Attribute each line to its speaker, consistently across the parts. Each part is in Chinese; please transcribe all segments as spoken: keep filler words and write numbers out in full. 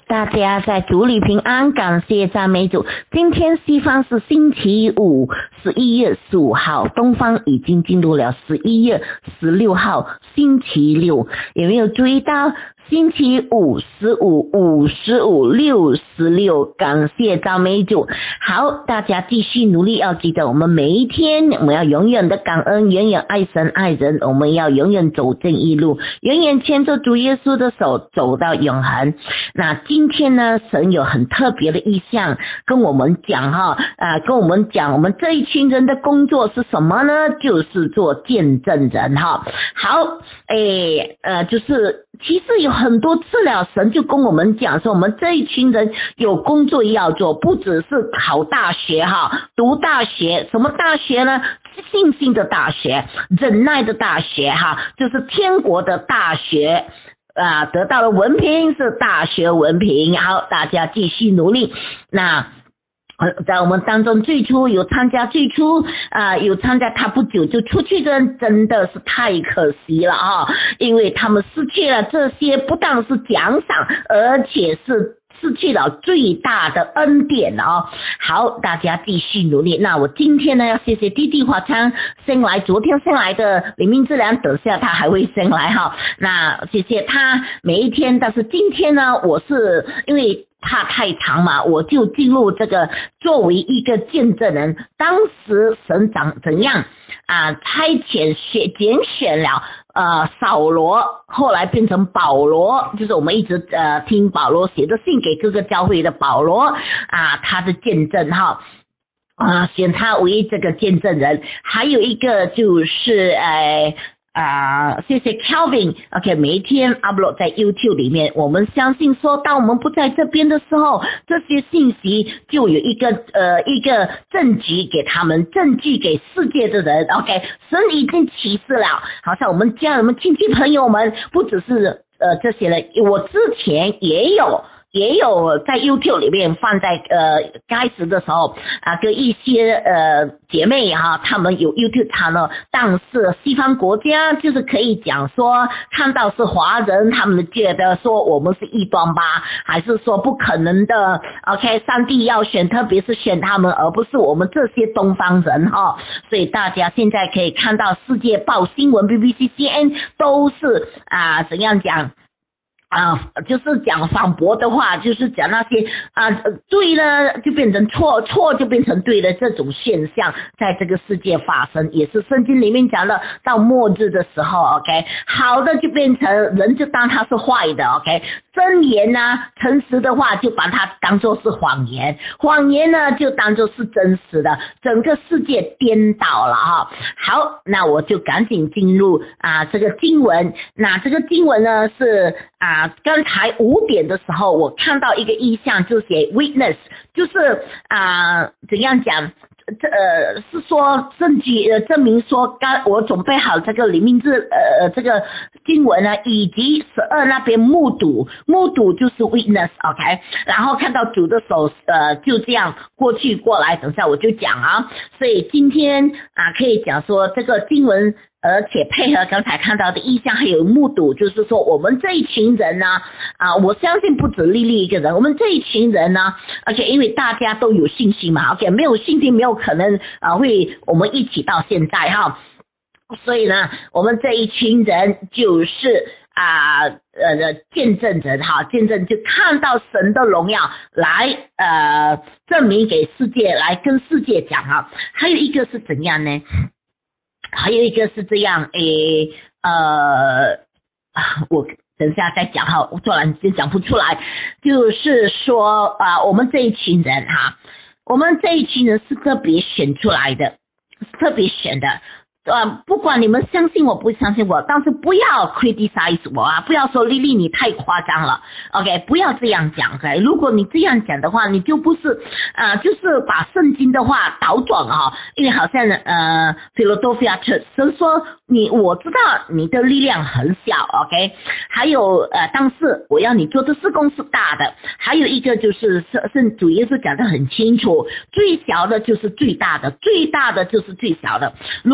Speaker 1: 大家在主里平安，感谢赞美主。今天西方是星期五，十一月十五号，东方已经进入了十一月十六号，星期六。有没有注意到星期五、十五、五十五、六十六？感谢赞美主。好，大家继续努力，要记得我们每一天，我们要永远的感恩，永远爱神爱人，我们要永远走正义路，永远牵着主耶稣的手走到永恒。那今天呢，神有很特别的意向跟我们讲哈，啊，跟我们讲我们这一群人的工作是什么呢？就是做见证人哈。好，诶，呃，就是其实有很多次了，神就跟我们讲说，我们这一群人有工作要做，不只是考大学哈，读大学，什么大学呢？信心的大学，忍耐的大学哈，就是天国的大学。啊，得到了文凭是大学文凭。好，大家继续努力。那在我们当中最初有参加最初啊、呃、有参加他不久就出去的人真的是太可惜了啊，因为他们失去了这些不但是奖赏，而且是失去了最大的恩典哦。好，大家继续努力。那我今天呢要谢谢弟弟华昌先来，昨天先来的李明志良，等下他还会先来哈。那谢谢他每一天，但是今天呢，我是因为怕太长嘛，我就进入这个作为一个见证人。当时神长怎样啊差遣选拣选了呃扫罗，后来变成保罗，就是我们一直呃听保罗写的信给各个教会的保罗啊，他的见证哈。啊，选他为这个见证人。还有一个就是呃啊，谢谢 Calvin。OK， 每一天 upload 在 YouTube 里面，我们相信说，当我们不在这边的时候，这些信息就有一个呃一个证据给他们，证据给世界的人。OK， 神已经启示了，好像我们家人们、亲戚朋友们，不只是呃这些人，我之前也有。也有在 YouTube 里面放在呃开始的时候啊，跟一些呃姐妹哈，她们有 YouTube 她呢，但是西方国家就是可以讲说，看到是华人，他们觉得说我们是异端吧，还是说不可能的 ？OK， 上帝要选，特别是选他们，而不是我们这些东方人哈。所以大家现在可以看到世界报新闻 B B C C N 都是啊怎样讲。啊，就是讲反驳的话，就是讲那些啊对呢就变成错，错就变成对的这种现象，在这个世界发生，也是圣经里面讲的，到末日的时候 ，OK， 好的就变成人就当他是坏的 ，OK， 真言呢，诚实的话就把它当作是谎言，谎言呢就当作是真实的，整个世界颠倒了哈。好，那我就赶紧进入啊这个经文，那这个经文呢是啊。啊，刚才五点的时候，我看到一个意象，就写 witness， 就是啊，怎样讲？这呃是说证据呃证明说，刚我准备好这个李明志呃这个经文呢，以及十二那边目睹，目睹就是 witness，OK， 然后看到主的手呃就这样过去过来，等下我就讲啊，所以今天啊可以讲说这个经文。而且配合刚才看到的意象，还有目睹，就是说我们这一群人呢，啊，我相信不止丽丽一个人，我们这一群人呢，而且因为大家都有信心嘛 ，OK， 没有信心没有可能啊会我们一起到现在哈，所以呢，我们这一群人就是啊呃见证人哈，见证就看到神的荣耀来呃证明给世界，来跟世界讲哈，还有一个是怎样呢？还有一个是这样，诶，呃，我等一下再讲哈，我突然间讲不出来。就是说啊、呃，我们这一群人哈，我们这一群人是特别选出来的，是特别选的。呃，不管你们相信我不相信我，但是不要 criticize 我啊，不要说丽丽你太夸张了 ，OK， 不要这样讲 ，OK， 如果你这样讲的话，你就不是呃，就是把圣经的话倒转啊，因为好像呃 Philadelphia Church 神说你我知道你的力量很小 ，OK， 还有呃，但是我要你做的事工是大的，还有一个就是圣主耶稣讲得很清楚，最小的就是最大的，最大的就是最小的，如果我们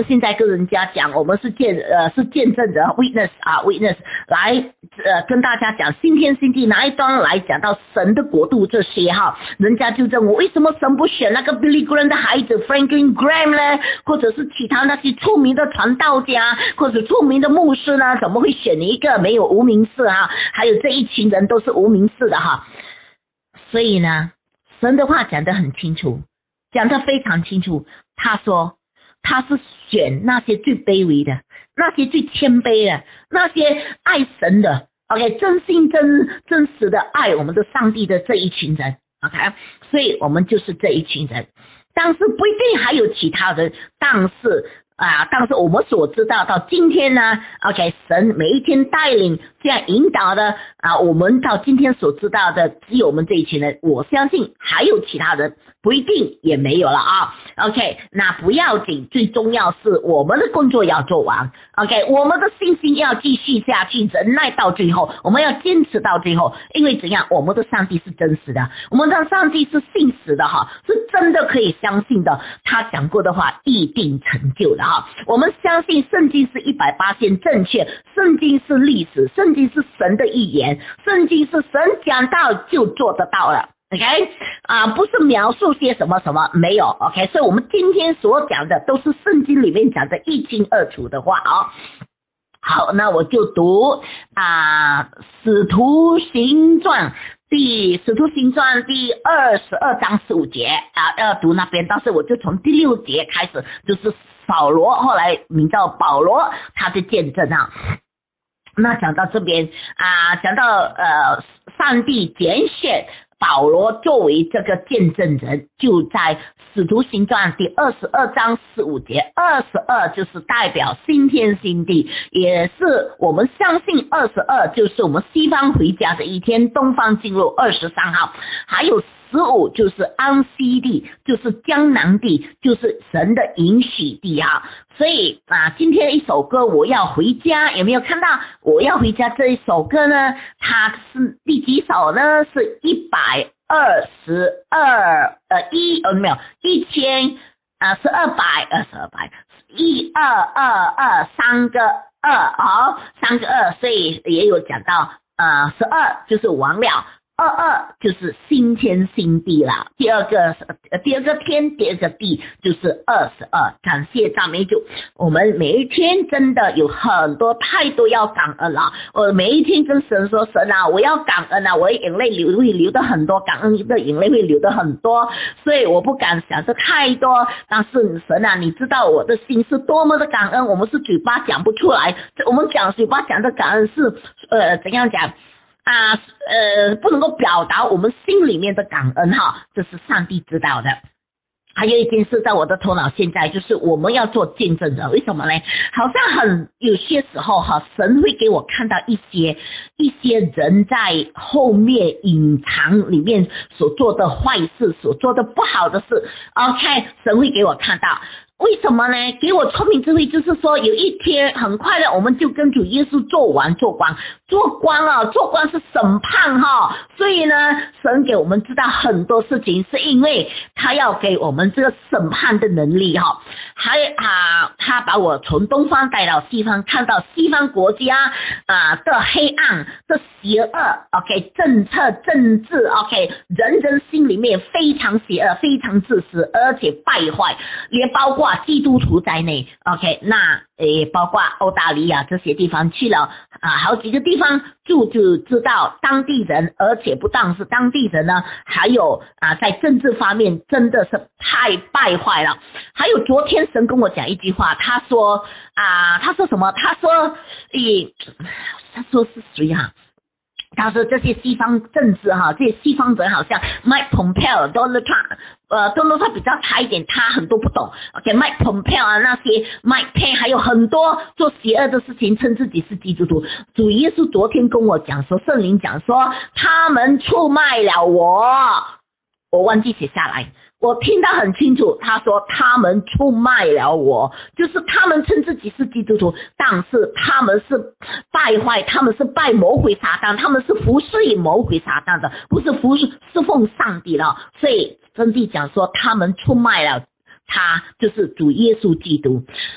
Speaker 1: 们现在跟人家讲，我们是见呃是见证者 witness 啊 witness 来呃跟大家讲新天新地哪一段来讲到神的国度这些哈，人家就问我为什么神不选那个 Billy Graham 的孩子 Franklin Graham 呢？或者是其他那些出名的传道家或者出名的牧师呢？怎么会选一个没有无名氏啊？还有这一群人都是无名氏的哈。所以呢，神的话讲得很清楚，讲得非常清楚。他说他是选那些最卑微的，那些最谦卑的，那些爱神的 OK 真心真真实的爱我们的上帝的这一群人 OK， 所以我们就是这一群人。但是不一定还有其他人，但是啊，但是我们所知道到今天呢 OK 神每一天带领这样引导的啊，我们到今天所知道的只有我们这一群人，我相信还有其他人，不一定也没有了啊。 OK 那不要紧，最重要是我们的工作要做完 OK 我们的信心要继续下去，忍耐到最后，我们要坚持到最后，因为怎样，我们的上帝是真实的，我们的上帝是信实的哈，是真的可以相信的，他讲过的话一定成就的哈。我们相信圣经是一百八十正确，圣经是历史，圣经是神的预言，圣经是神讲到就做得到了 OK 啊，不是描述些什么什么，没有 OK， 所以我们今天所讲的都是圣经里面讲的一清二楚的话啊。好，那我就读啊使徒行传第使徒行传第二十二章十五节啊，要读那边，但是我就从第六节开始，就是扫罗后来名叫保罗他的见证啊。那讲到这边啊，讲到呃上帝拣选保罗作为这个见证人，就在使徒行传第二十二章十五节，二十二就是代表新天新地，也是我们相信二十二就是我们西方回家的一天，东方进入二十三号，还有十五就是安息地，就是江南地，就是神的应许地哈。所以啊，今天一首歌我要回家，有没有看到我要回家这一首歌呢？它是第几首呢？是一百二十二呃一呃没有一千啊是二百二十二百一二二二三个二好三个二，所以也有讲到呃十二就是完了。二二就是新天新地啦，第二个第二个天第二个地就是二十二，感谢赞美主。我们每一天真的有很多太多要感恩了，我每一天跟神说，神啊我要感恩啊，我的眼泪流会流的很多，感恩的眼泪会流的很多，所以我不敢想的太多，但是神啊你知道我的心是多么的感恩，我们是嘴巴讲不出来，我们讲嘴巴讲的感恩是呃怎样讲啊呃不能够表达我们心里面的感恩哈，这是上帝知道的。还有一件事在我的头脑现在就是我们要做见证人，为什么呢？好像很有些时候哈，神会给我看到一些一些人在后面隐藏里面所做的坏事，所做的不好的事 OK 神会给我看到，为什么呢？给我聪明智慧，就是说有一天很快的我们就跟主耶稣做完做光做光啊，做光是审判哈，所以呢神给我们知道很多事情，是因为他要给我们这个审判的能力哈。还啊，他把我从东方带到西方，看到西方国家啊的黑暗的邪恶 OK 政策政治 OK 人人心里面非常邪恶，非常自私，而且败坏，也包括基督徒在内 OK 那也包括澳大利亚这些地方去了啊，好几个地方住就知道当地人，而且不但是当地人呢，还有啊在政治方面真的是太败坏了。还有昨天神跟我讲一句话，他说啊他说什么？他说诶他说是谁啊？他说这些西方政治哈，这些西方人好像 Mike Pompeo、Donald Trump， 呃 Donald Trump 比较差一点，他很多不懂。OK，Mike Pompeo 啊那些 Mike Pence 还有很多做邪恶的事情，称自己是基督徒。主耶稣昨天跟我讲说，圣灵讲说他们出卖了我，我忘记写下来。我听到很清楚，他说他们出卖了我，就是他们称自己是基督徒，但是他们是败坏，他们是拜魔鬼撒旦，他们是服侍于魔鬼撒旦的，不是服侍侍奉上帝了。所以真谛讲说他们出卖了他，就是主耶稣基督。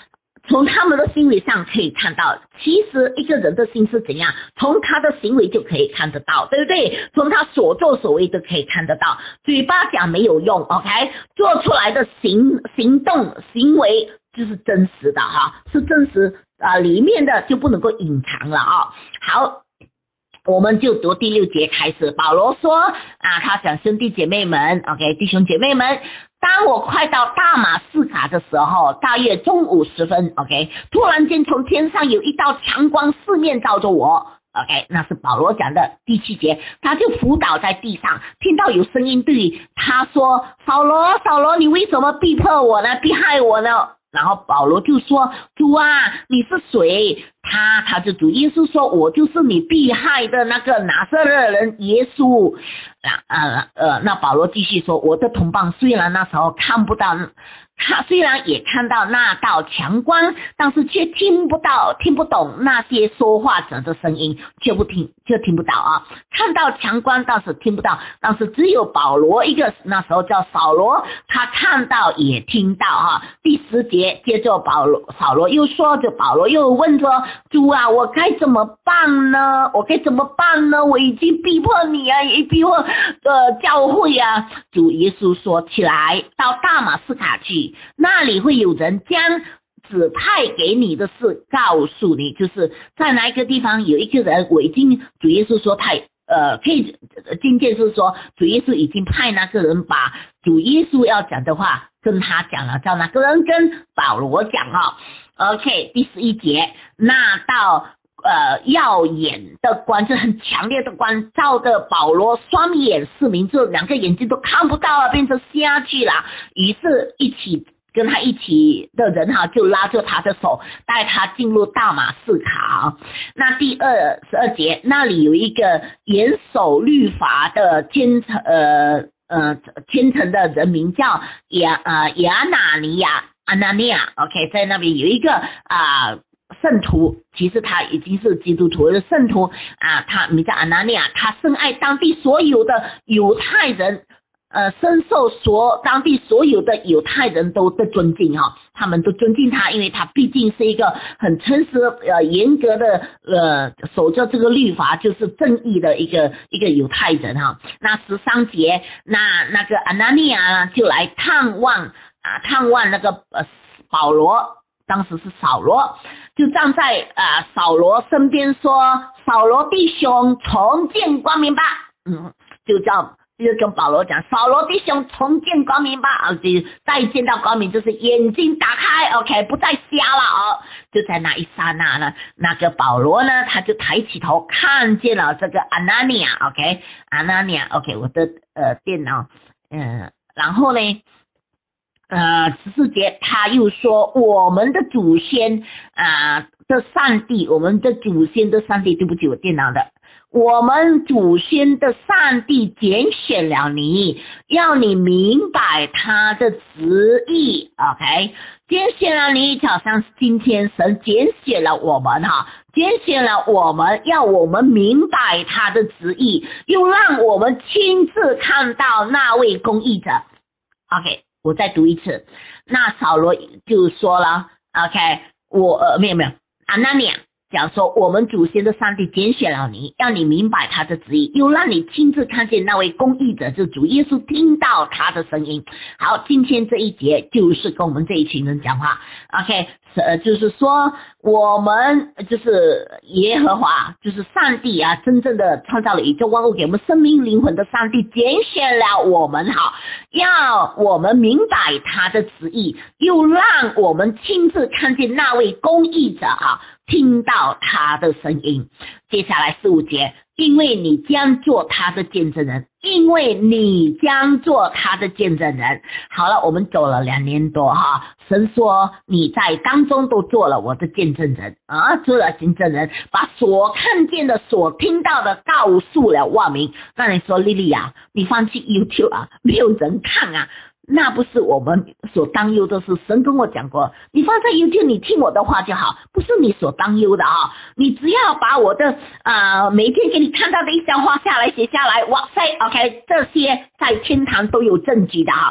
Speaker 1: 从他们的行为上可以看到，其实一个人的心是怎样，从他的行为就可以看得到，对不对？从他所作所为都可以看得到。嘴巴讲没有用 OK， 做出来的行行动行为就是真实的哈，是真实啊、呃，里面的就不能够隐藏了啊。好，我们就读第六节开始。保罗说啊，他讲兄弟姐妹们 OK， 弟兄姐妹们，当我快到大马士革的时候，大约中午时分 OK， 突然间从天上有一道强光四面照着我 OK， 那是保罗讲的第七节。他就伏倒在地上，听到有声音对他说，扫罗扫罗，你为什么逼迫我呢，逼害我呢？然后保罗就说，主啊，你是谁？他他就主耶稣说，我就是你逼害的那个拿撒勒人耶稣。呃呃，那保罗继续说，我的同伴虽然那时候看不到，他虽然也看到那道强光，但是却听不到听不懂那些说话者的声音，却不听就听不到啊。看到强光但是听不到，但是只有保罗一个，那时候叫扫罗，他看到也听到啊。第十节，接着保罗扫罗又说，就保罗又问说，主啊，我该怎么办呢？我该怎么办呢？我已经逼迫你啊，也逼迫呃教会啊。主耶稣说，起来到大马士革去，那里会有人将指派给你的事告诉你，就是在哪一个地方有一个人，我已经主耶稣说他呃可以今天是说主耶稣已经派那个人把主耶稣要讲的话跟他讲了，叫那个人跟保罗讲啊。OK， 第十一节，那道呃耀眼的光，就很强烈的光，照的保罗双眼失明，就两个眼睛都看不到了，变成瞎去了。于是一起跟他一起的人哈，就拉着他的手，带他进入大马士革。那第二十二节，那里有一个严守律法的虔诚呃呃虔诚的人，名叫亚呃亚拿尼亚阿拿尼亚 OK， 在那边有一个啊、呃、圣徒，其实他已经是基督徒的圣徒啊，他名叫阿拿尼亚，他深爱当地所有的犹太人，呃，深受所当地所有的犹太人都的尊敬哈，他们都尊敬他，因为他毕竟是一个很诚实呃严格的呃守着这个律法，就是正义的一个一个犹太人哈。那十三节，那那个阿拿尼亚就来探望啊，探望那个呃保罗，当时是扫罗，就站在啊、呃、扫罗身边说，扫罗弟兄重见光明吧，嗯，就叫就跟保罗讲，扫罗弟兄重见光明吧，啊，就再见到光明就是眼睛打开 ，OK， 不再瞎了啊。就在那一刹那呢，那个保罗呢，他就抬起头看见了这个阿拿尼亚 ，OK， 阿拿尼亚 ，OK， 我的呃电脑，嗯、呃，然后呢？呃，十四节他又说，我们的祖先啊、呃、的上帝，我们的祖先的上帝，对不起，我电脑的，我们祖先的上帝拣选了你，要你明白他的旨意 ，OK， 拣选了你，好像今天神拣选了我们哈，拣选了我们，要我们明白他的旨意，又让我们亲自看到那位公义者 ，OK。我再读一次，那扫罗就说了 ，OK， 我呃没有没有，阿拿尼亚讲说，我们祖先的上帝拣选了你，让你明白他的旨意，又让你亲自看见那位公义者，就是主耶稣，听到他的声音。好，今天这一节就是跟我们这一群人讲话 ，OK， 呃，就是说我们就是耶和华，就是上帝啊，真正的创造了宇宙万物，给我们生命灵魂的上帝拣选了我们，好，要我们明白他的旨意，又让我们亲自看见那位公义者啊，听到他的声音。接下来十五节，因为你将做他的见证人，因为你将做他的见证人。好了，我们走了两年多哈，神说你在当中都做了我的见证人啊，做了见证人，把所看见的所听到的告诉了万民。那你说莉莉啊，你放弃 YouTube 啊，没有人看啊，那不是我们所担忧的事。神跟我讲过，你放在 YouTube 你听我的话就好，不是你所担忧的啊。你只要把我的呃每天给你看到的一些话下来写下来，哇塞 OK， 这些在天堂都有证据的啊。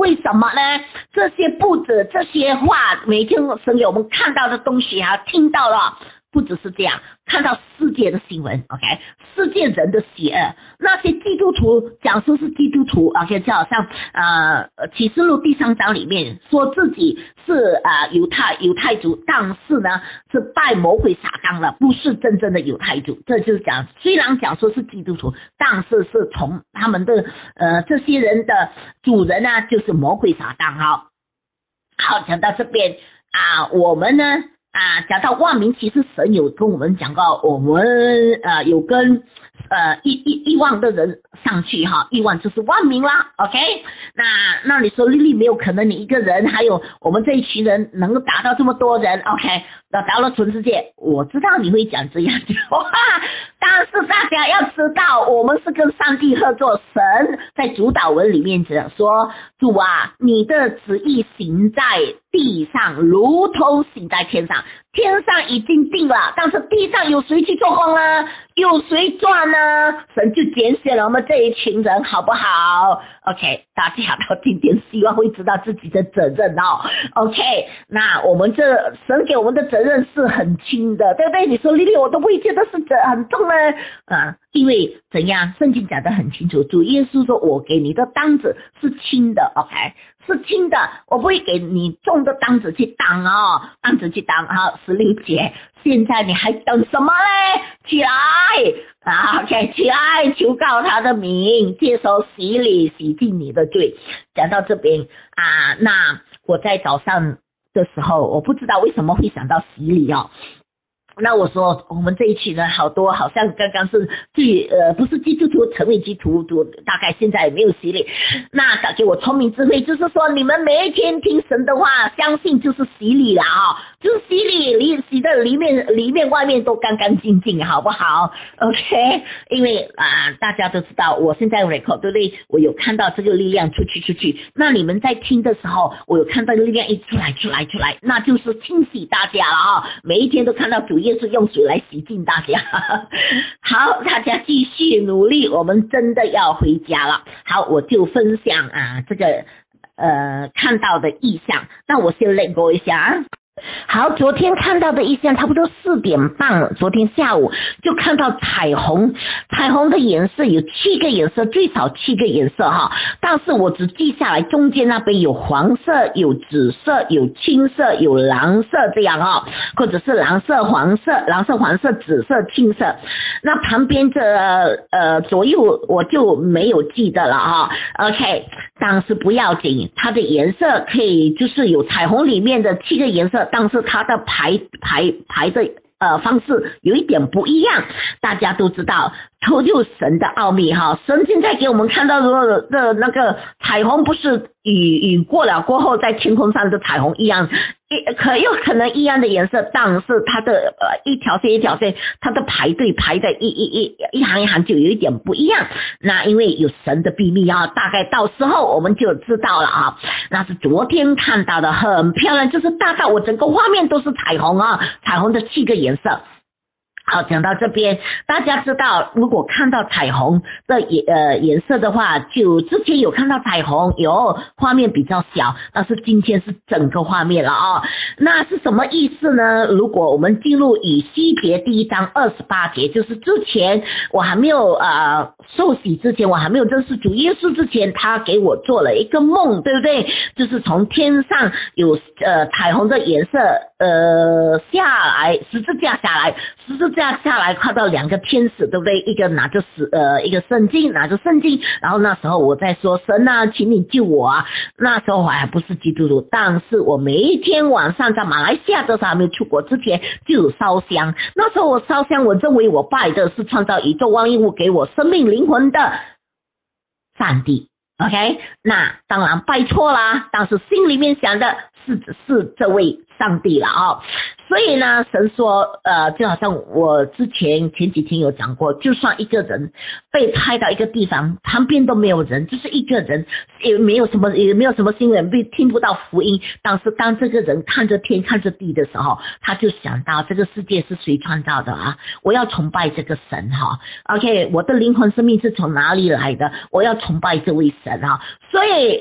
Speaker 1: 为什么呢？这些不止这些话，每天神给我们看到的东西啊，听到了。不只是这样，看到世界的新闻 ，OK， 世界人的邪恶，那些基督徒讲说是基督徒 ，OK， 就好像呃启示录第三章里面说自己是呃犹太犹太族，但是呢是拜魔鬼撒旦了，不是真正的犹太族。这就是讲，虽然讲说是基督徒，但是是从他们的呃这些人的主人呢、啊，就是魔鬼撒旦。好，好，讲到这边啊，我们呢。啊，讲到万民，其实神有跟我们讲过，我们呃有跟呃亿亿亿万的人上去哈，亿万就是万民啦 ，OK？ 那那你说丽丽没有可能，你一个人还有我们这一群人能够达到这么多人 ，OK？ 那达到全世界，我知道你会讲这样子话，但是大家要知道，我们是跟上帝合作，神在主导文里面讲说，主啊，你的旨意行在地上，如同行在天上。天上已经定了，但是地上有谁去做工呢？有谁赚呢？神就拣选了我们这一群人，好不好 ？OK， 大家到今天希望会知道自己的责任哦。OK， 那我们这神给我们的责任是很轻的，对不对？你说丽丽，我都不会觉得是责很重呢。啊，因为怎样？圣经讲得很清楚，主耶稣说：“我给你的担子是轻的 ，OK， 是轻的，我不会给你重的担子去担哦，担子去担。”好，十六节，现在你还等什么嘞？起来啊 ！OK， 起来，求告他的名，接受洗礼，洗净你的罪。讲到这边啊，那我在早上的时候，我不知道为什么会想到洗礼哦。那我说我们这一群人好多好像刚刚是最呃不是基督徒成为基督徒，大概现在也没有洗礼。那感觉我聪明智慧，就是说你们每一天听神的话，相信就是洗礼了啊、哦，就是洗礼，里洗的里面里面外面都干干净净，好不好 ？OK， 因为啊、呃、大家都知道，我现在 record 对不对？我有看到这个力量出去出去，那你们在听的时候，我有看到力量一出来出来出来，那就是清洗大家了啊、哦！每一天都看到主耶稣用水来洗净大家。好，大家继续努力，我们真的要回家了。好，我就分享啊这个呃看到的意象，那我先let go一下啊。好，昨天看到的意象差不多四点半，昨天下午就看到彩虹，彩虹的颜色有七个颜色，最少七个颜色哈，但是我只记下来，中间那边有黄色，有紫色，有青色，有蓝色这样哈，或者是蓝色、黄色、蓝色、黄色、紫色、青色。那旁边这呃左右我就没有记得了哈 ，OK， 但是不要紧，它的颜色可以就是有彩虹里面的七个颜色。但是它的排排排的呃方式有一点不一样，大家都知道，求救神的奥秘哈，神现在给我们看到的的那个彩虹，不是雨雨过了过后在天空上的彩虹一样，可有可能一样的颜色，但是它的呃一条线一条线，它的排队排的一一一一行一行就有一点不一样。那因为有神的秘密啊，大概到时候我们就知道了啊。那是昨天看到的，很漂亮，就是大概我整个画面都是彩虹啊，彩虹的七个颜色。好，讲到这边，大家知道，如果看到彩虹的颜呃颜色的话，就之前有看到彩虹，有画面比较小，但是今天是整个画面了啊、哦。那是什么意思呢？如果我们进入以西结第一章二十八节，就是之前我还没有呃受洗之前，我还没有认识主耶稣之前，他给我做了一个梦，对不对？就是从天上有呃彩虹的颜色呃下来，十字架下来，十字架下来看到两个天使，对不对？一个拿着呃一个圣经，拿着圣经，然后那时候我在说神啊，请你救我啊！那时候我还不是基督徒，但是我每一天晚上在马来西亚的时候还没有出国之前就有烧香。那时候我烧香，我认为我拜的是创造宇宙万物给我生命灵魂的上帝。OK， 那当然拜错啦，但是心里面想的是是这位上帝了啊、哦。所以呢，神说，呃，就好像我之前前几天有讲过，就算一个人被派到一个地方，旁边都没有人，就是一个人，也没有什么，也没有什么新闻，被听不到福音。但是当这个人看着天、看着地的时候，他就想到这个世界是谁创造的啊？我要崇拜这个神哈。OK， 我的灵魂生命是从哪里来的？我要崇拜这位神哈。所以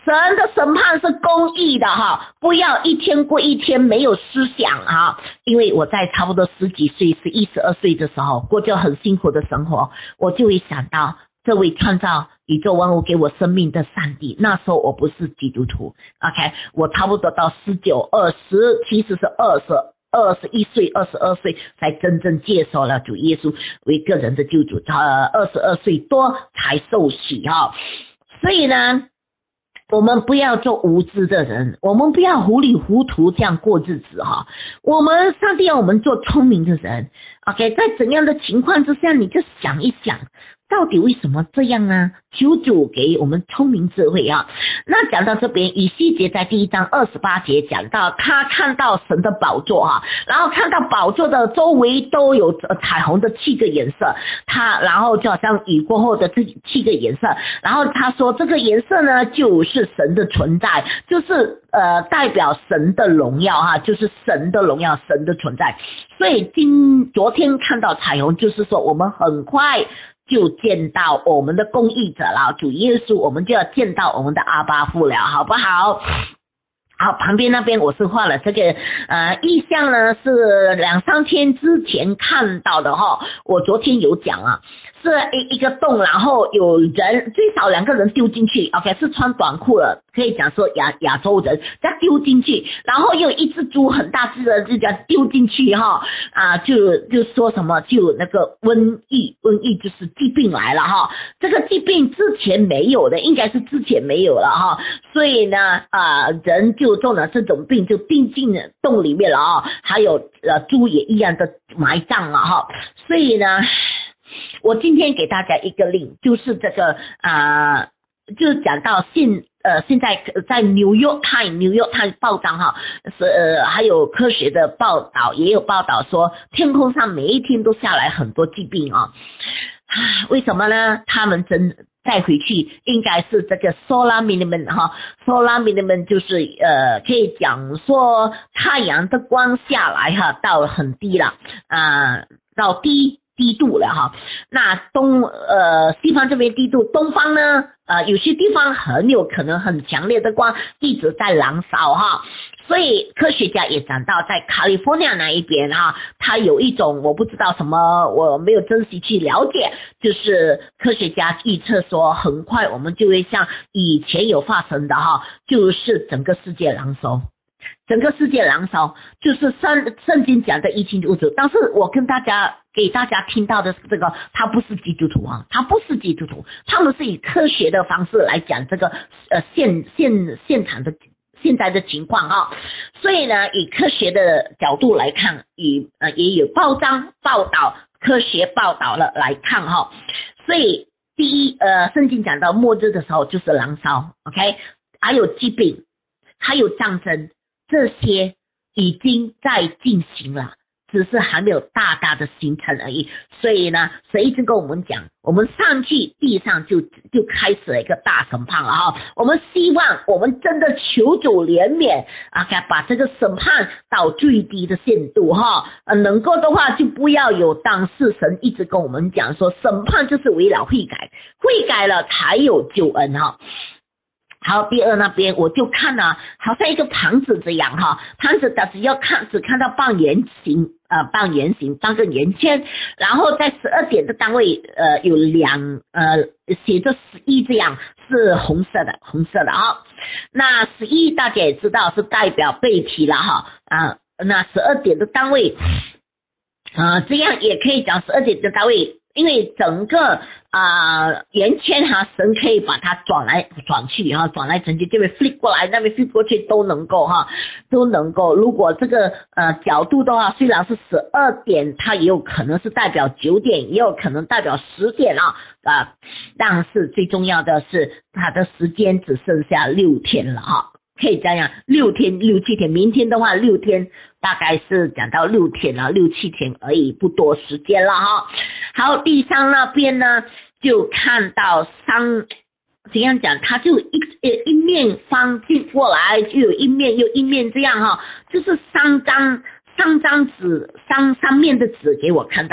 Speaker 1: 神的审判是公义的哈，不要一天过一天没有思想哈。因为我在差不多十几岁、十一、十二岁的时候，过着很辛苦的生活，我就会想到这位创造宇宙万物给我生命的上帝。那时候我不是基督徒 ，OK， 我差不多到十九、二十，其实是二十。二十一岁、二十二岁才真正接受了主耶稣为个人的救主，呃，二十二岁多才受洗哈。所以呢，我们不要做无知的人，我们不要糊里糊涂这样过日子哈。我们上帝要我们做聪明的人 ，OK， 在怎样的情况之下，你就想一想。到底为什么这样呢？求主给我们聪明智慧啊！那讲到这边，以西结在第一章二十八节讲到，他看到神的宝座哈，然后看到宝座的周围都有彩虹的七个颜色，他然后就好像雨过后的这七个颜色，然后他说这个颜色呢就是神的存在，就是呃代表神的荣耀哈，就是神的荣耀，神的存在。所以今昨天看到彩虹，就是说我们很快就见到我们的公义者了，主耶稣，我们就要见到我们的阿爸父了，好不好？好，旁边那边我是画了这个呃意象呢，是两三天之前看到的哈，我昨天有讲啊，是一一个洞，然后有人最少两个人丢进去 ，OK， 是穿短裤的，可以讲说亚亚洲人，再丢进去，然后又一只猪很大只的就这样丢进去哈，啊，就就说什么就那个瘟疫，瘟疫就是疾病来了哈，这个疾病之前没有的，应该是之前没有了哈，所以呢啊、呃、人就中了这种病，就病进了洞里面了啊，还有呃猪也一样的埋葬了哈，所以呢。我今天给大家一个令，就是这个啊、呃，就讲到现呃现在在纽约泰纽约泰报章哈，是呃还有科学的报道也有报道说，天空上每一天都下来很多疾病啊，为什么呢？他们真再回去应该是这个 solar minimum 哈 ，solar minimum 就是呃可以讲说太阳的光下来哈到很低了啊、呃，到低。低度了哈，那东呃西方这边低度，东方呢呃有些地方很有可能很强烈的光一直在燃烧哈，所以科学家也讲到在 California 那一边哈，它有一种我不知道什么，我没有真实去了解，就是科学家预测说很快我们就会像以前有发生的哈，就是整个世界燃烧。整个世界燃烧，就是圣圣经讲的一清二楚。但是我跟大家给大家听到的这个，他不是基督徒啊，他不是基督徒，他们是以科学的方式来讲这个呃现现现场的现在的情况啊。所以呢，以科学的角度来看，以呃也有报章报道科学报道了来看哈。所以第一呃，圣经讲到末日的时候就是燃烧 ，OK， 还有疾病，还有战争。这些已经在进行了，只是还没有大大的形成而已。所以呢，神一直跟我们讲，我们上去地上就就开始了一个大审判了哈。我们希望我们真的求主怜悯啊，把这个审判到最低的限度哈。呃，能够的话就不要有，但是神一直跟我们讲说，审判就是为了悔改，悔改了才有救恩哈。好，第二那边我就看了，好像一个盘子这样哈，盘子的只要看只看到半圆形，呃，半圆形，半个圆圈，然后在十二点的单位，呃，有两呃写着十一这样，是红色的，红色的啊。那十一大家也知道是代表背体了哈，啊，那十二点的单位，啊、呃，这样也可以讲十二点的单位。因为整个啊、呃、圆圈哈，神可以把它转来转去哈，转来转去，这边 flip 过来，那边 flip 过去都能够哈，都能够。如果这个呃角度的话，虽然是十二点，它也有可能是代表九点，也有可能代表十点啊啊、呃，但是最重要的是它的时间只剩下六天了哈。可以这样，六天六七天，明天的话六天，大概是讲到六天了，六七天而已，不多时间了哈。好，第三那边呢，就看到三，怎样讲，它就一一面翻进过来，就有一面又一面这样哈，就是三张三张纸，三三面的纸给我看到。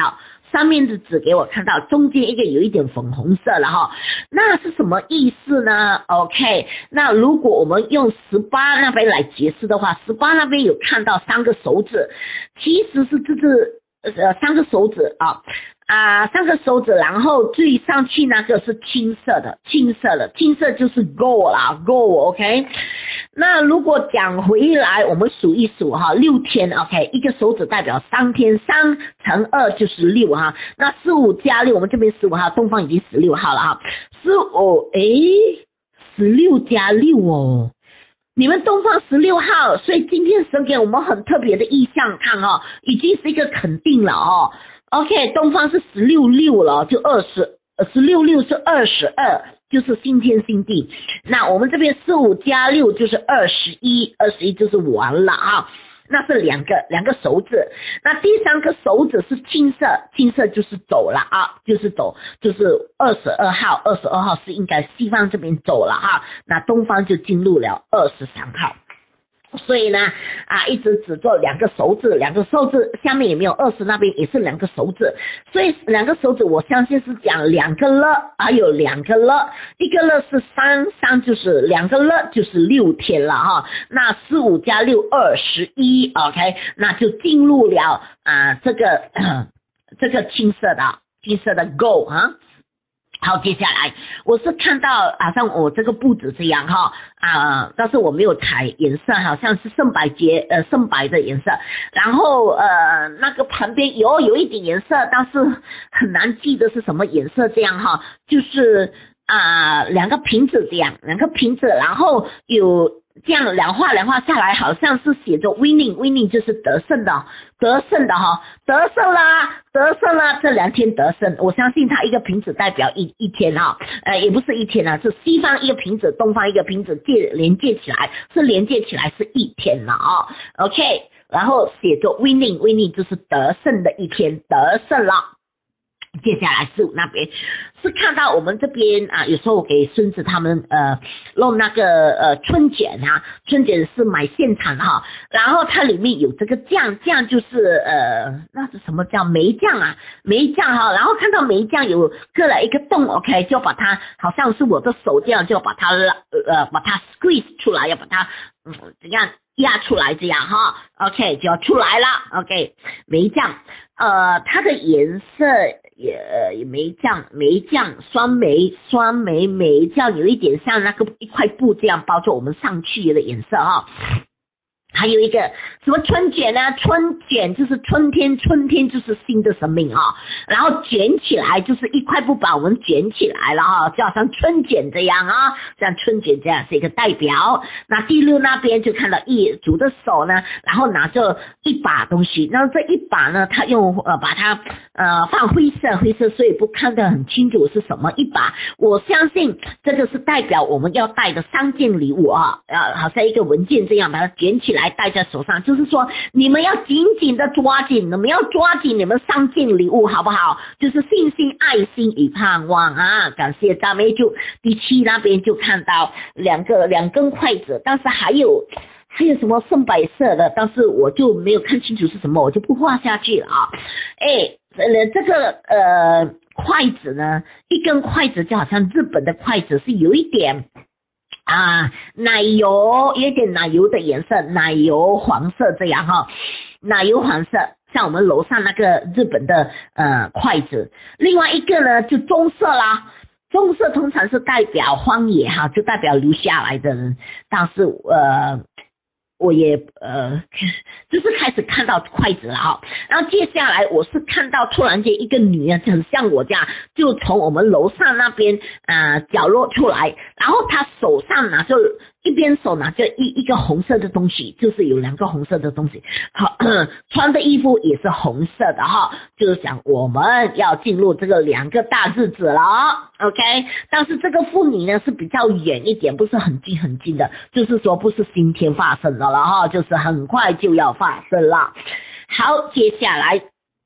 Speaker 1: 上面的纸给我看到中间一个有一点粉红色了哈，那是什么意思呢 ？OK， 那如果我们用十八那边来解释的话，十八那边有看到三个手指，其实是这是呃三个手指啊。啊，三个手指，然后最上去那个是青色的，青色的，青色就是 go 啦 ，go，OK。那如果讲回来，我们数一数哈，六天 ，OK， 一个手指代表三天，三乘二就是六哈。那十五加六，我们这边十五号，东方已经十六号了哈。十五，诶，十六加六哦。你们东方十六号，所以今天神给我们很特别的意象，看哦，已经是一个肯定了哦。OK， 东方是十六六了，就二十，十六六是二十二，就是新天新地。那我们这边十五加六就是二十一，二十一就是完了啊。那是两个两个手指，那第三个手指是青色，青色就是走了啊，就是走，就是二十二号，二十二号是应该西方这边走了哈，那东方就进入了二十三号。所以呢，啊，一直只做两个手指，两个手指下面也没有二十，那边也是两个手指，所以两个手指我相信是讲两个了，还有两个了，一个了是三，三就是两个了就是六天了哈，那十五加六二十一 ，OK， 那就进入了啊这个呃这个青色的青色的 go 啊。好，接下来我是看到好像我这个布子这样哈啊，但是我没有抬颜色，好像是圣白节呃圣白的颜色，然后呃那个旁边有有一点颜色，但是很难记得是什么颜色这样哈，就是啊两个瓶子这样，两个瓶子，然后有这样两画两画下来，好像是写着 winning winning 就是得胜的得胜的哈，得胜啦得胜啦，这两天得胜，我相信它一个瓶子代表一一天哈，呃也不是一天啊，是西方一个瓶子，东方一个瓶子接连接起来，是连接起来是一天了啊 ，OK， 然后写着 winning winning 就是得胜的一天，得胜了。接下来是那边是看到我们这边啊，有时候我给孙子他们呃弄那个呃春卷啊，春卷是买现场哈，然后它里面有这个酱，酱就是呃那是什么叫梅酱啊，梅酱哈，然后看到梅酱有割了一个洞 ，OK， 就把它好像是我的手这样，就把它呃把它 squeeze 出来，要把它嗯怎样压出来这样哈 ，OK 就要出来了 ，OK 梅酱。呃，它的颜色也也梅酱梅酱酸梅酸梅梅酱有一点像那个一块布这样包着我们上去的颜色哈。还有一个什么春卷呢？春卷就是春天，春天就是新的生命啊。然后卷起来就是一块布把我们卷起来了哈，就好像春卷这样啊，像春卷这样是一个代表。那第六那边就看到一主的手呢，然后拿着一把东西，然后这一把呢，他用呃把它呃放灰色灰色，所以不看得很清楚是什么一把。我相信这个是代表我们要带的三件礼物啊，呃好像一个文件这样把它卷起来。来戴在手上，就是说你们要紧紧的抓紧，你们要抓紧你们三件礼物，好不好？就是信心、爱心与盼望啊！感谢赞美主。第七那边就看到两个两根筷子，但是还有还有什么深白色的，但是我就没有看清楚是什么，我就不画下去了啊。哎，呃，这个呃筷子呢，一根筷子就好像日本的筷子，是有一点。啊，奶油有点奶油的颜色，奶油黄色这样哈，奶油黄色，像我们楼上那个日本的呃筷子。另外一个呢就棕色啦，棕色通常是代表荒野哈，就代表留下来的人，但是呃。我也呃，就是开始看到筷子了哈，然后接下来我是看到突然间一个女人，很像我这样，就从我们楼上那边呃角落出来，然后她手上拿着一边手拿着一一个红色的东西，就是有两个红色的东西，好，穿的衣服也是红色的哈，就是讲我们要进入这个两个大日子了 ，OK， 但是这个妇女呢是比较远一点，不是很近很近的，就是说不是今天发生的了哈，就是很快就要发生了。好，接下来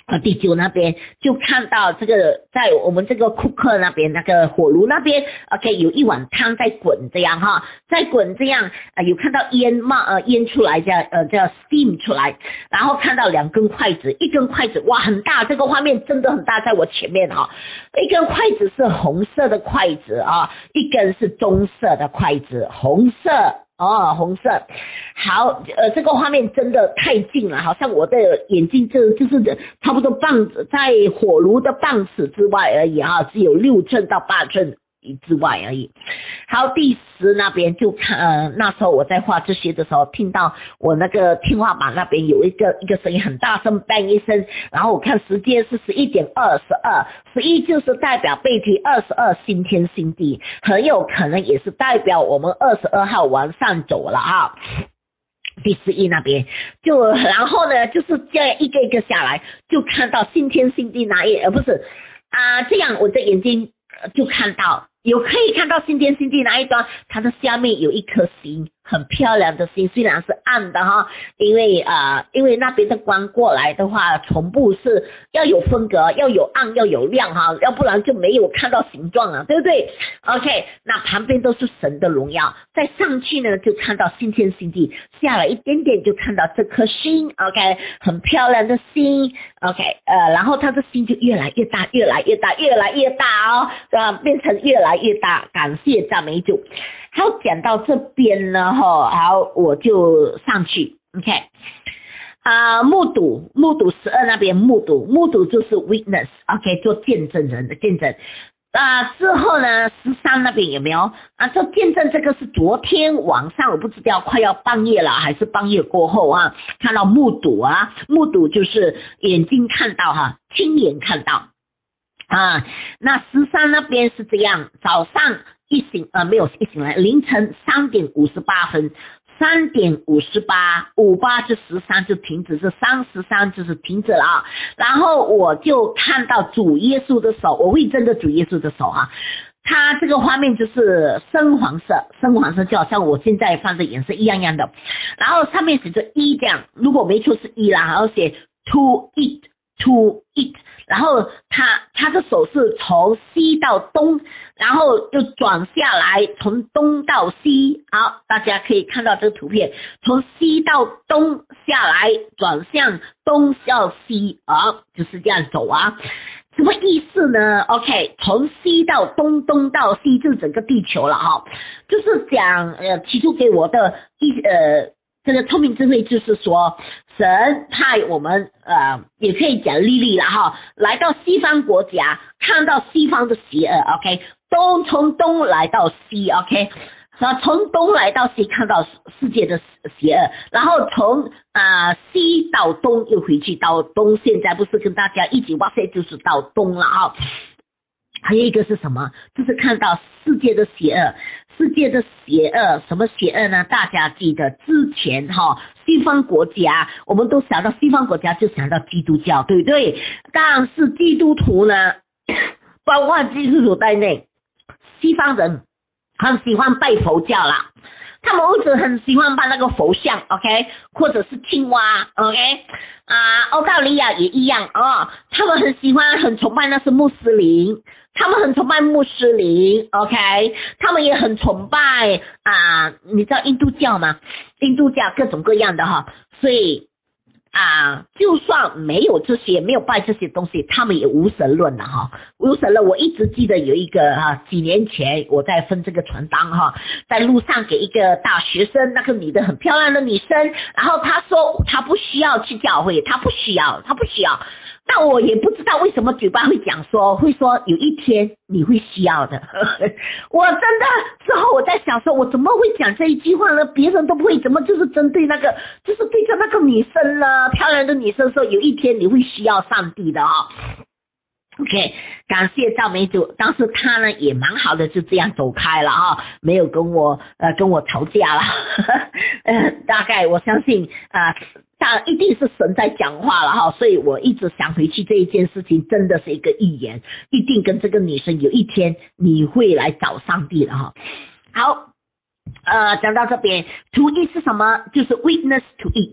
Speaker 1: 啊，第九那边就看到这个，在我们这个库克那边那个火炉那边 ，OK， 有一碗汤在滚这样哈，在滚这样，呃，有看到烟冒呃烟出来这样呃叫 steam 出来，然后看到两根筷子，一根筷子哇很大，这个画面真的很大，在我前面哈，一根筷子是红色的筷子啊，一根是棕色的筷子，红色。哦，红色，好，呃，这个画面真的太近了，好像我的眼睛就就是差不多棒子在火炉的棒尺之外而已啊，只有六寸到八寸之外而已。好，第十那边就看，呃，那时候我在画这些的时候，听到我那个天花板那边有一个一个声音很大声，bang一声，然后我看时间是十一点二十二，十一就是代表背题，二十二新天新地，很有可能也是代表我们二十二号往上走了啊。第十一那边就然后呢，就是这样一个一个下来，就看到新天新地那一呃不是啊、呃，这样我的眼睛就看到。有可以看到新天新地那一端，它的下面有一颗星，很漂亮的星，虽然是暗的哈，因为啊、呃，因为那边的光过来的话，全部是要有分隔，要有暗，要有亮哈，要不然就没有看到形状了，对不对 ？OK， 那旁边都是神的荣耀，再上去呢就看到新天新地，下来一点点就看到这颗星 ，OK， 很漂亮的星 ，OK， 呃，然后它的星就越来越大，越来越大，越来越大哦，呃，变成越来越大，感谢赞美主。好，讲到这边呢，哈，好，我就上去 ，OK， 啊、呃，目睹，目睹十二那边目睹，目睹就是 witness，OK， 做见证人的见证。啊、呃，之后呢，十三那边有没有啊？做见证这个是昨天晚上，我不知道快要半夜了，还是半夜过后啊？看到目睹啊，目睹就是眼睛看到哈，亲眼看到。啊，那十三那边是这样，早上一醒呃没有一醒来，凌晨三点五十八分，三点五十八，五八就十三就停止，是三十三就是停止了啊。然后我就看到主耶稣的手，我会真的主耶稣的手啊。它这个画面就是深黄色，深黄色就好像我现在放的颜色一样样的。然后上面写着一这样，如果没错是一啦，然后写 to eat to eat。然后他他的手是从西到东，然后又转下来，从东到西。好，大家可以看到这个图片，从西到东下来，转向东到西啊，就是这样走啊。什么意思呢 ？OK， 从西到东，东到西，就是整个地球了哈。就是讲呃，提出给我的一呃。这个聪明智慧就是说，神派我们呃，也可以讲莉莉了哈，来到西方国家，看到西方的邪恶 ，OK， 东从东来到西 ，OK， 从东来到西看到世界的邪恶，然后从啊、呃、西到东又回去到东，现在不是跟大家一起哇塞，就是到东了啊。还有一个是什么？就是看到世界的邪恶。世界的邪恶，什么邪恶呢？大家记得之前哈，西方国家，我们都想到西方国家就想到基督教，对不对？但是基督徒呢，包括基督徒在内，西方人很喜欢拜佛教啦，他们一直很喜欢拜那个佛像 ，OK， 或者是青蛙 ，OK， 啊，澳大利亚也一样哦，他们很喜欢很崇拜那是穆斯林。他们很崇拜穆斯林 ，OK， 他们也很崇拜啊，你知道印度教吗？印度教各种各样的哈，所以啊，就算没有这些，没有拜这些东西，他们也无神论了哈，无神论。我一直记得有一个哈，几年前我在分这个传单哈，在路上给一个大学生，那个女的很漂亮的女生，然后她说她不需要去教会，她不需要，她不需要。但我也不知道为什么嘴巴会讲说，会说有一天你会需要的。我真的之后我在想说，我怎么会讲这一句话呢？别人都不会，怎么就是针对那个，就是对着那个女生呢，漂亮的女生说，有一天你会需要上帝的啊、哦。OK， 感谢赵美主，当时他呢也蛮好的，就这样走开了啊，没有跟我呃跟我吵架了。呃，大概我相信啊。呃但一定是神在讲话了哈，所以我一直想回去这一件事情真的是一个预言，一定跟这个女生有一天你会来找上帝的哈。好，呃，讲到这边 ，to eat 是什么？就是 witness to eat。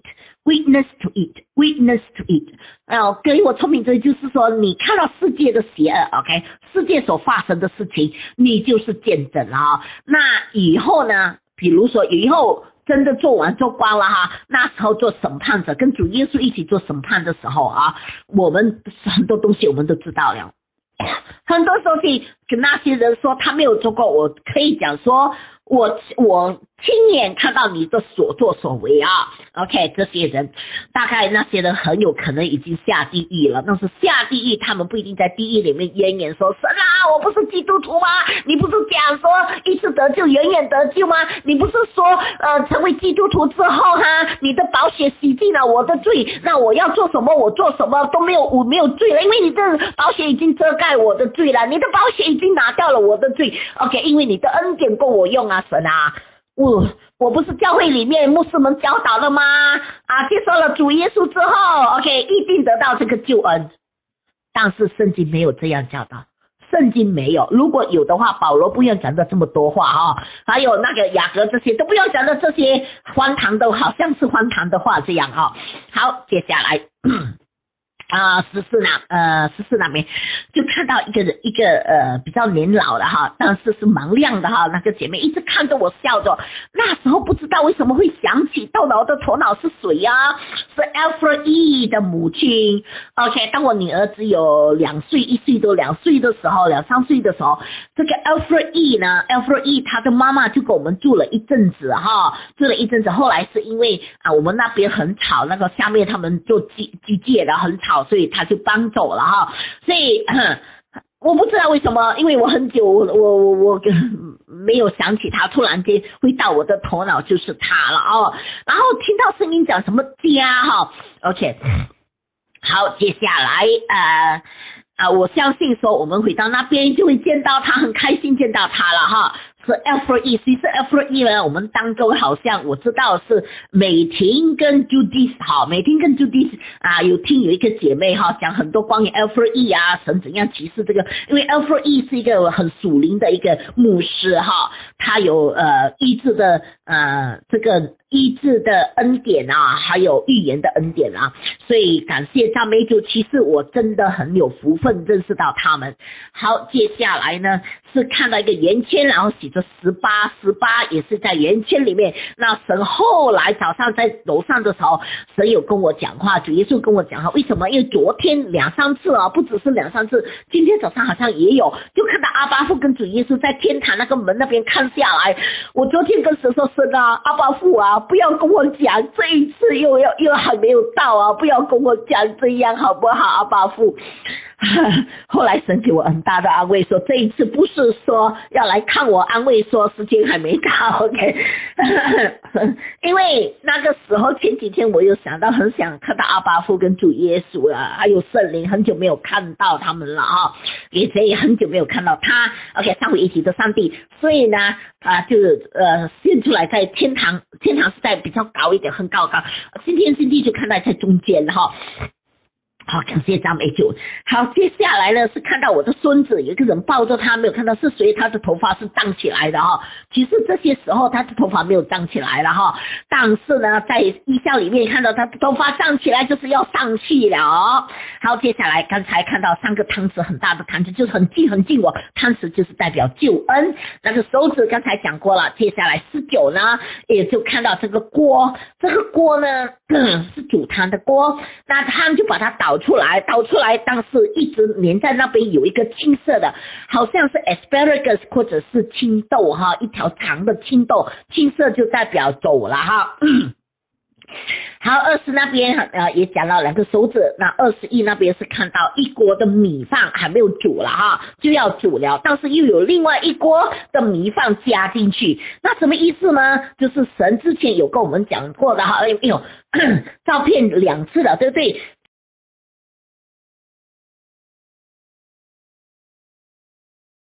Speaker 1: witness to it, witness to it。呃，给我聪明这就是说，你看到世界的邪恶 ，OK， 世界所发生的事情，你就是见证了啊。那以后呢？比如说以后真的做完做光了哈，那时候做审判者，跟主耶稣一起做审判的时候啊，我们很多东西我们都知道了。很多东西跟那些人说他没有做过，我可以讲说我我亲眼看到你的所作所为啊 ，OK， 这些人大概那些人很有可能已经下地狱了，但是下地狱他们不一定在地狱里面奄奄说神啊，我不是基督徒吗？你不是讲说一次得救永远得救吗？你不是说呃成为基督徒之后哈，你的宝血洗净了我的罪，那我要做什么我做什么都没有我没有罪了，因为你的宝血已经遮盖我的罪了，你的宝血已经拿掉了我的罪 ，OK， 因为你的恩典够我用啊，神啊。我我不是教会里面牧师们教导了吗？啊，接受了主耶稣之后 ，OK， 一定得到这个救恩。但是圣经没有这样教导，圣经没有。如果有的话，保罗不用讲的这么多话哈、哦，还有那个雅各这些都不用讲的这些荒唐的，好像是荒唐的话这样哈、哦。好，接下来。啊、呃，十四那呃十四那边就看到一个人一个呃比较年老的哈，但是是盲亮的哈，那个姐妹一直看着我笑着，那时候不知道为什么会想起到我的头脑是谁啊？是 Alfred 的母亲。OK， 当我女儿只有两岁、一岁多、两岁的时候，两三岁的时候，这个 Alfred 呢 ，Alfred 他的妈妈就跟我们住了一阵子哈，住了一阵子，后来是因为啊我们那边很吵，那个下面他们做机机械的很吵。所以他就搬走了哈，所以我不知道为什么，因为我很久我我我没有想起他，突然间会到我的头脑就是他了哦，然后听到声音讲什么家哈 ，OK， 好，接下来呃啊、呃，我相信说我们回到那边就会见到他，很开心见到他了哈。是 Alfred， 其实 Alfred 呢，我们当中好像我知道是美婷跟 Judith 哈，美婷跟 Judith 啊，有听有一个姐妹哈讲很多关于 Alfred 啊，神怎样启示这个，因为 Alfred 是一个很属灵的一个牧师哈，他有呃医治的呃这个医治的恩典啊，还有预言的恩典啊，所以感谢赞美主，其实我真的很有福分认识到他们。好，接下来呢是看到一个圆圈，然后写着十八，十八也是在圆圈里面。那神后来早上在楼上的时候，神有跟我讲话，主耶稣跟我讲话，为什么？因为昨天两三次啊，不只是两三次，今天早上好像也有，就看到阿爸父跟主耶稣在天堂那个门那边看下来。我昨天跟神说，神啊，阿爸父啊，不要跟我讲这一次又要又还没有到啊，不要跟我讲这样好不好，阿爸父。后来神给我很大的安慰，说这一次不是说要来看我，安慰说时间还没到 ，OK 。因为那个时候前几天我有想到，很想看到阿爸父跟主耶稣啊，还有圣灵，很久没有看到他们了啊，也也很久没有看到他 ，OK， 上回一起的上帝，所以呢啊，就呃现出来在天堂，天堂是在比较高一点，很高高，今天星期就看到在中间哈。好，感谢赞美主。好，接下来呢是看到我的孙子，有一个人抱着他，没有看到是谁，他的头发是荡起来的哈。其实这些时候他的头发没有荡起来了哈，但是呢在异象里面看到他的头发荡起来，就是要上去了。好，接下来刚才看到三个汤匙，很大的汤匙，就是很近很近我，汤匙就是代表救恩。那个手指刚才讲过了，接下来十九呢，也就看到这个锅，这个锅呢、嗯、是煮汤的锅，那汤就把它倒出来，倒出来，但是一直粘在那边有一个青色的，好像是 asparagus 或者是青豆哈，一条长的青豆，青色就代表走了哈。好，二十那边呃也讲到两个手指，那二十一那边是看到一锅的米饭还没有煮了哈，就要煮了，但是又有另外一锅的米饭加进去，那什么意思呢？就是神之前有跟我们讲过的哈，哎呦照片两次了，对不对？